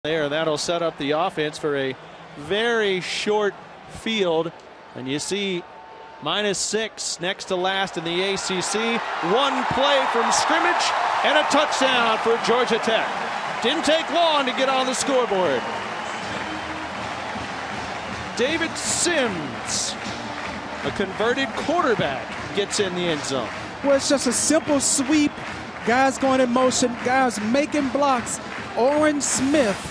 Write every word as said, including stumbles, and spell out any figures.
There, that'll set up the offense for a very short field. And you see minus six next to last in the A C C. One play from scrimmage and a touchdown for Georgia Tech. Didn't take long to get on the scoreboard. David Sims, a converted quarterback, gets in the end zone. Well, it's just a simple sweep. Guys going in motion, guys making blocks. Orwin Smith